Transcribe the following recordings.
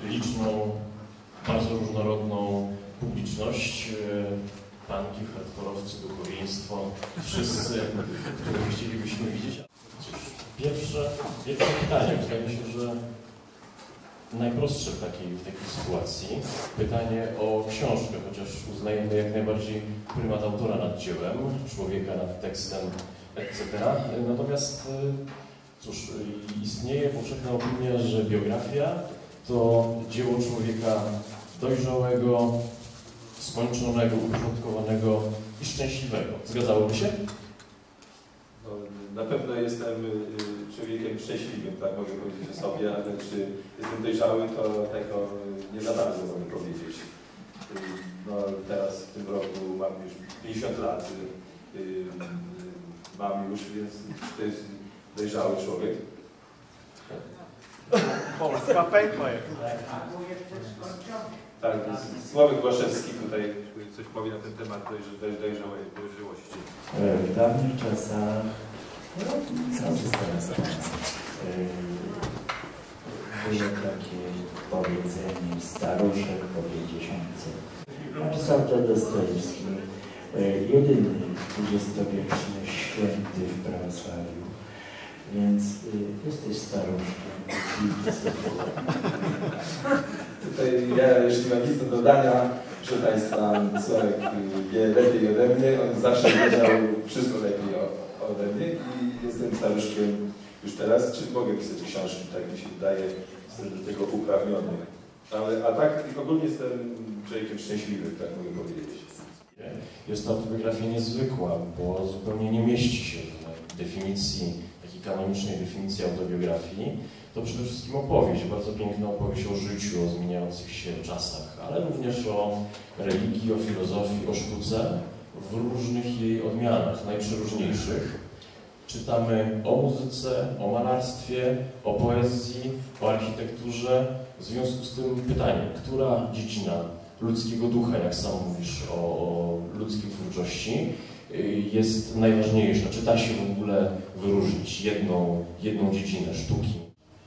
liczną, bardzo różnorodną publiczność, punki, hardkorowcy, duchowieństwo, wszyscy, których chcielibyśmy widzieć. Cóż, pierwsze pytanie, wydaje mi się, że najprostsze w takiej sytuacji, pytanie o książkę, chociaż uznajemy jak najbardziej prymat autora nad dziełem, człowieka nad tekstem, etc. Natomiast, cóż, istnieje powszechna opinia, że biografia to dzieło człowieka dojrzałego, skończonego, uporządkowanego i szczęśliwego. Zgadzałoby się? Na pewno jestem człowiekiem szczęśliwym, tak mogę powiedzieć o sobie, ale czy jestem dojrzały, to tego nie za bardzo mogę powiedzieć. No, teraz w tym roku mam już 50 lat, mam już, więc to jest dojrzały człowiek. Polska pękła. Tak, Sławek Głaszewski tutaj coś powie na ten temat dojrzałości. W dawnych czasach, było takie powiedzenie, staruszek po 50. Pisał to Dostojewski, jedyny XX-wieczny święty w prawosławiu. Więc jesteś staruszkiem. Tutaj ja jeszcze mam nic do dodania. Proszę Państwa, Sławek wie lepiej ode mnie. On zawsze wiedział wszystko lepiej ode mnie i jestem staruszkiem już teraz. Czy mogę pisać książki? Tak mi się wydaje, jestem do tego uprawniony. A tak ogólnie jestem człowiekiem szczęśliwym, tak mogę powiedzieć. Jest to autobiografia niezwykła, bo zupełnie nie mieści się w definicji, takiej kanonicznej definicji autobiografii. To przede wszystkim opowieść, bardzo piękna opowieść o życiu, o zmieniających się czasach, ale również o religii, o filozofii, o sztuce w różnych jej odmianach, najprzeróżniejszych. Czytamy o muzyce, o malarstwie, o poezji, o architekturze. W związku z tym pytanie, która dziedzina ludzkiego ducha, jak sam mówisz o ludzkiej twórczości, jest najważniejsza? Czy da się w ogóle wyróżnić jedną dziedzinę sztuki?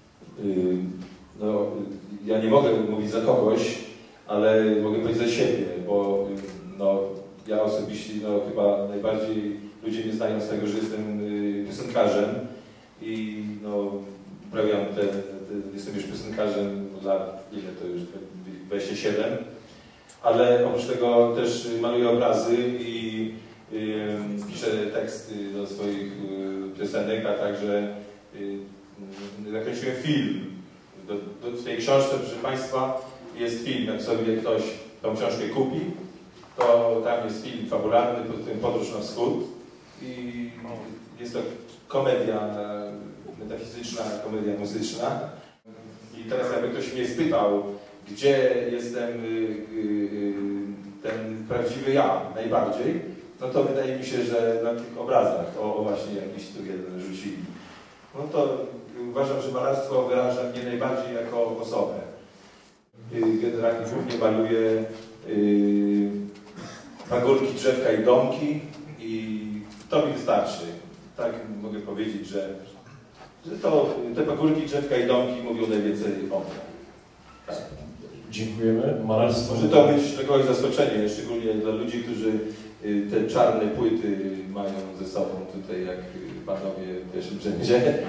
No, ja nie mogę mówić za kogoś, ale mogę powiedzieć za siebie, bo no, ja osobiście chyba najbardziej ludzie mnie znają z tego, że jestem piosenkarzem i no, uprawiam jestem już piosenkarzem lat, ile to już, 27, ale oprócz tego też maluję obrazy i piszę teksty do swoich piosenek, a także nakręciłem film. W tej książce, proszę Państwa, jest film. Jak sobie ktoś tą książkę kupi, to tam jest film fabularny, pod tym Podróż na Wschód. I jest to komedia metafizyczna, komedia muzyczna. I teraz jakby ktoś mnie spytał, gdzie jestem ten prawdziwy ja najbardziej, no to wydaje mi się, że na tych obrazach, właśnie jakiś tu jeden rzucili. No to uważam, że malarstwo wyraża mnie najbardziej jako osobę. Generalnie głównie maluję pagórki, drzewka i domki i to mi wystarczy. Tak mogę powiedzieć, że te pagórki, drzewka i domki mówią najwięcej o mnie. Tak. Dziękujemy. Malarstwo... Może to być dla kogoś zaskoczenie, szczególnie dla ludzi, którzy te czarne płyty mają ze sobą tutaj, jak panowie w pierwszym rzędzie.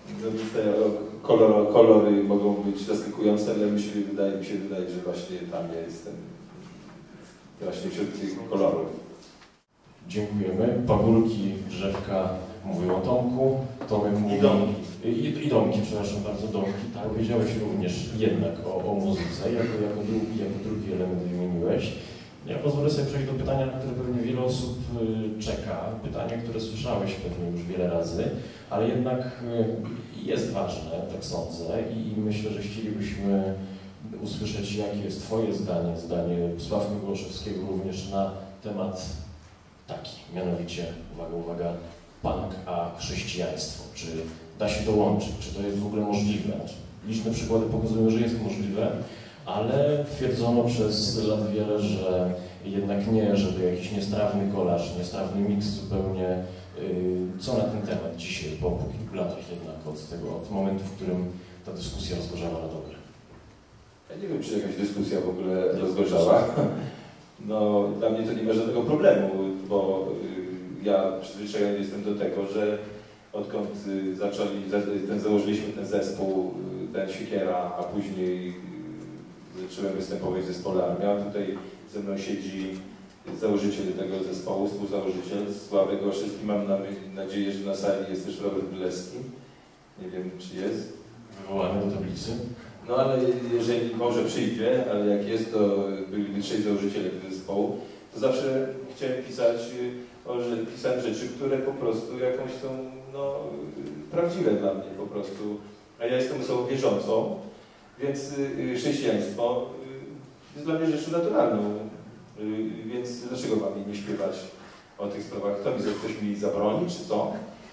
Kolory mogą być zaskakujące, ale wydaje mi się, że właśnie tam ja jestem właśnie wśród tych kolorów. Dziękujemy. Pagórki, drzewka mówią o Tomku, Tomek mówi... I domki, przepraszam bardzo, domki. Tak, powiedziałeś również jednak o muzyce, jako drugi element wymieniłeś. Ja pozwolę sobie przejść do pytania, na które pewnie wiele osób czeka. Pytanie, które słyszałeś pewnie już wiele razy, ale jednak jest ważne, tak sądzę, i myślę, że chcielibyśmy usłyszeć, jakie jest Twoje zdanie Sławka Głaszewskiego również na temat taki, mianowicie, uwaga, punk a chrześcijaństwo. Czy da się to łączyć? Czy to jest w ogóle możliwe? Liczne przykłady pokazują, że jest możliwe, ale twierdzono przez lat wiele, że jednak nie, że to jakiś niestrawny kolaż, niestrawny miks zupełnie. Co na ten temat dzisiaj, po kilku latach jednak od momentu, w którym ta dyskusja rozgorzała na dobre? Ja nie wiem, czy jakaś dyskusja w ogóle rozgorzała. No, dla mnie to nie ma żadnego problemu, bo ja przyzwyczajony jestem do tego, że odkąd założyliśmy ten zespół, ten Siekiera, a później zacząłem występować w zespole Armia. Tutaj ze mną siedzi założyciel tego zespołu, współzałożyciel Sławek Gołaszewski. Mam nadzieję, że na sali jest też Robert Bylewski. Nie wiem, czy jest. Wywołany do tablicy. No ale jeżeli może przyjdzie, ale jak jest, to byli 3 założyciele tego zespołu, to zawsze chciałem pisać rzeczy, które po prostu jakąś są no, prawdziwe dla mnie po prostu. A ja jestem osobą wierzącą, więc chrześcijaństwo jest dla mnie rzeczą naturalną. Więc dlaczego mam nie śpiewać o tych sprawach? Ktoś mi zabroni, czy co?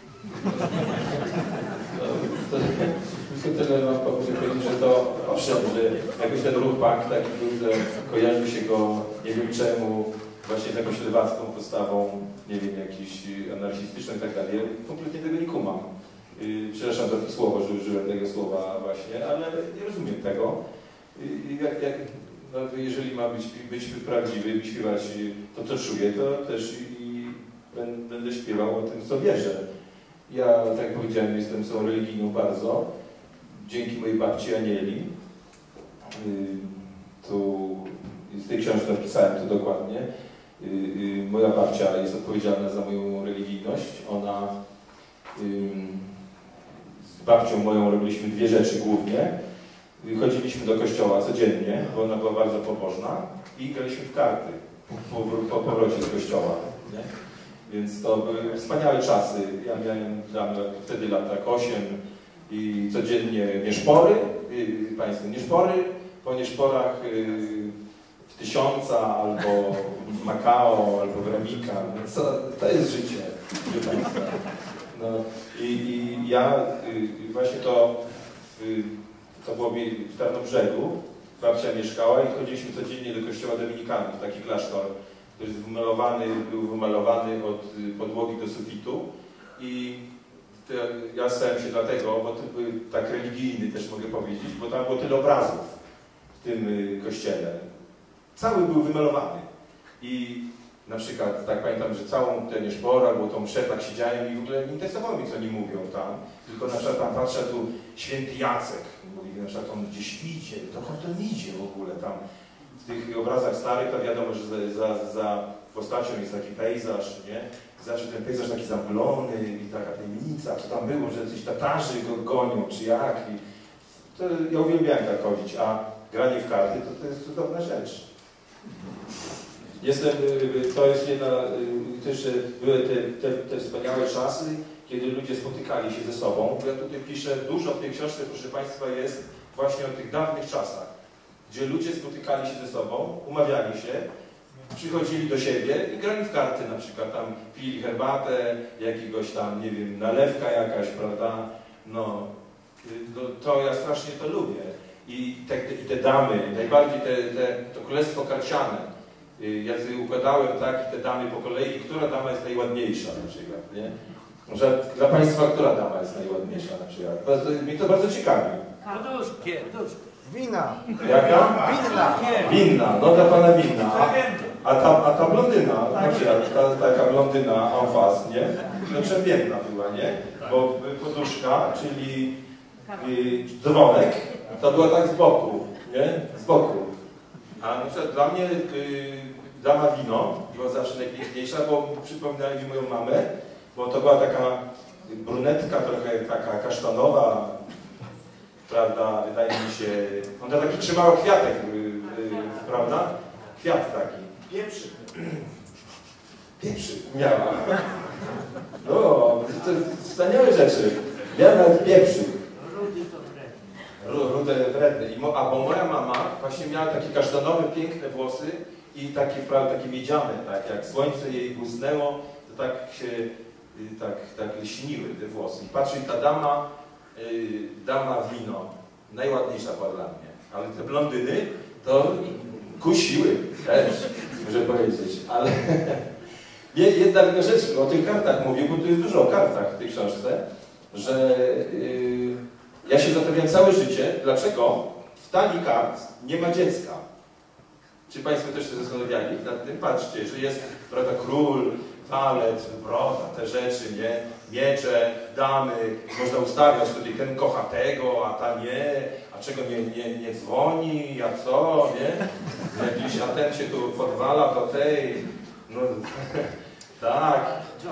No, to tyle mam powiedzieć, że to owszem, że jakoś ten ruch punk taki był, że kojarzy się go nie wiem czemu właśnie z jakąś lewacką postawą, nie wiem, jakiś anarchistyczną i tak dalej. Ja kompletnie tego nie kumam. Przepraszam za to słowo, że użyłem tego słowa właśnie, ale nie rozumiem tego. No, jeżeli ma być prawdziwy i śpiewać to, co czuję, to też będę śpiewał o tym, co wierzę. Ja, tak jak powiedziałem, jestem osobą religijną bardzo, dzięki mojej babci Anieli. Tu z tej książki napisałem to dokładnie. Moja babcia jest odpowiedzialna za moją religijność. Ona z babcią moją robiliśmy 2 rzeczy głównie. Chodziliśmy do kościoła codziennie, bo ona była bardzo pobożna i graliśmy w karty po powrocie z kościoła. Nie? Więc to były wspaniałe czasy. Ja miałem wtedy lat 8 i codziennie nieszpory, Państwo, nieszpory, po nieszporach w 1000 albo w Makao, albo w Remika. To jest życie, proszę Państwa. No, i ja właśnie to było w Tarnobrzegu, babcia mieszkała i chodziliśmy codziennie do kościoła dominikanów, taki klasztor, który był wymalowany od podłogi do sufitu i ja stałem się dlatego, bo to był tak religijny też mogę powiedzieć, bo tam było tyle obrazów w tym kościele. Cały był wymalowany i na przykład, tak pamiętam, że całą tę nieszporę, bo tą mszę tak siedziałem i w ogóle nie interesowało mnie, co oni mówią tam, tylko na przykład tam patrzę, tu święty Jacek, mówi, na przykład on gdzieś idzie, dokąd on idzie w ogóle tam. W tych obrazach starych to wiadomo, że za postacią jest taki pejzaż, nie? Zawsze ten pejzaż taki zamglony i taka tajemnica, co tam było, że coś Tatarzy go gonią, czy jak. I to ja uwielbiałem tak chodzić, a granie w karty to jest cudowna rzecz. To jest jedna, też były te wspaniałe czasy, kiedy ludzie spotykali się ze sobą. Ja tutaj piszę, dużo w tej książce, proszę Państwa, jest właśnie o tych dawnych czasach, gdzie ludzie spotykali się ze sobą, umawiali się, przychodzili do siebie i grali w karty na przykład, tam pili herbatę, jakiegoś tam, nie wiem, nalewka jakaś, prawda, no, to ja strasznie to lubię. I te damy, najbardziej to królestwo karciane, ja układałem tak te damy po kolei, która dama jest najładniejsza na przykład, nie? Może dla Państwa, która dama jest najładniejsza na przykład? Mnie to bardzo ciekawi. Wina. Jaka? Winna. Winna, no dla Pana winna. A ta blondyna, na przykład taka blondyna en face, nie? No czerwienna była, nie? Bo poduszka, czyli dzwonek, to była tak z boku, nie? Z boku. A na przykład dla mnie dama wino była zawsze najpiękniejsza, bo przypominała mi moją mamę, bo to była taka brunetka, trochę taka kasztanowa, prawda, wydaje mi się, ona taki trzymała kwiatek, prawda? Kwiat taki. Pieprzyk. Pieprzyk miała. No, to wspaniałe rzeczy. Miała nawet pieprzyk. Rude wredne. Bo moja mama właśnie miała takie kasztanowe, piękne włosy i takie, prawda, takie miedziane, tak jak słońce jej błysnęło, to tak się, tak lśniły te włosy. I patrzy, ta dama wino, najładniejsza była dla mnie. Ale te blondyny to kusiły też, muszę powiedzieć. Ale jedna rzecz, o tych kartach mówię, bo tu jest dużo o kartach w tej książce, że ja się zastanawiam całe życie, dlaczego w talii kart nie ma dziecka. Czy Państwo też się zastanawiali nad tym? Patrzcie, że jest, prawda, król, walet, broda, te rzeczy, nie? Miecze, damy, można ustawiać tutaj, ten kocha tego, a ta nie, a czego nie dzwoni, a co, nie? Jakiś, a ten się tu podwala do tej, no tak.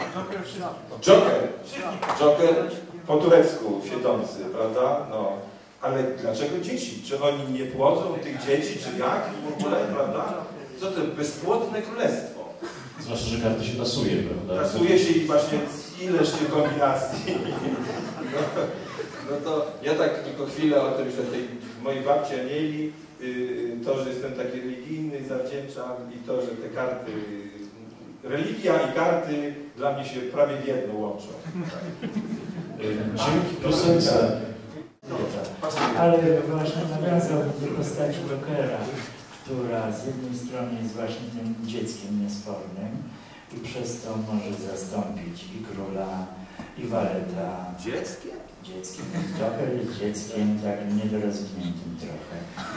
Joker po turecku siedzący, prawda? No. Ale dlaczego dzieci? Czy oni nie płodzą tych dzieci, czy jak w ogóle, prawda? Co to, bezpłodne królestwo. Zwłaszcza, że karty się tasuje, prawda? Tasuje się i właśnie ileż tych kombinacji. No to ja tak tylko chwilę o tym, że tej mojej babci Anieli, to, że jestem taki religijny, zawdzięczam i to, że te karty, religia i karty dla mnie się prawie w jedno łączą. Dzięki piosence. Ale właśnie nawiązałbym do postaci Jokera, która z jednej strony jest właśnie tym dzieckiem niesfornym i przez to może zastąpić i króla, i waleta. Dzieckiem? Dzieckiem. Joker jest dzieckiem takim niedorozwiniętym trochę.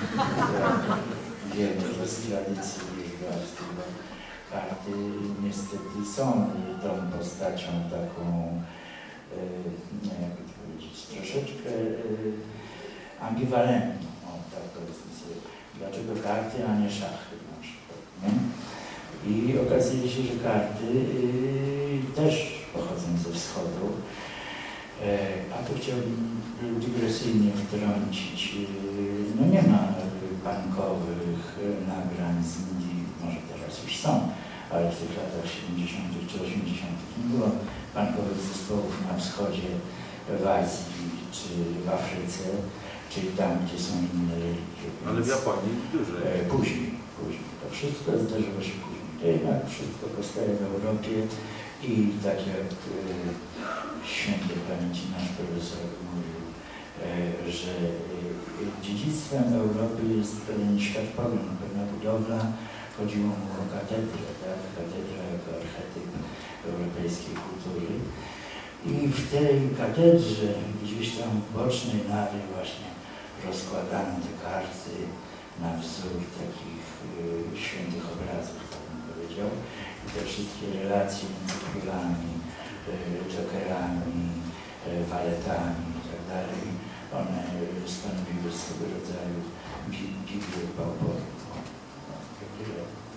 Wiemy, że z tradycji liczbarskiej karty niestety są tą postacią taką, nie jak to powiedzieć, troszeczkę ambiwalentną. O, tak powiedzmy sobie. Dlaczego karty, a nie szachy na przykład, nie? I okazuje się, że karty też pochodzą ze wschodu. A tu chciałbym dygresyjnie wtrącić. No nie ma bankowych nagrań z Indii, może teraz już są, ale w tych latach 70. czy 80. nie było bankowych zespołów na wschodzie, w Azji czy w Afryce, czy tam, gdzie są inne religie. Ale w Japonii dużo. Później. To wszystko zdarzyło się później. To jednak wszystko powstaje w Europie i tak jak świętej pamięci nasz profesor mówił, że dziedzictwem Europy jest pewien światopogląd, pewna budowla. Chodziło mu o katedrę, tak? Katedra jako archetyp europejskiej kultury. I w tej katedrze, gdzieś tam w bocznej nawie właśnie rozkładano te karty na wzór takich świętych obrazów, tak bym powiedział. I te wszystkie relacje między królami, jokerami, waletami i tak dalej, one stanowiły swego rodzaju Biblię Pauporu.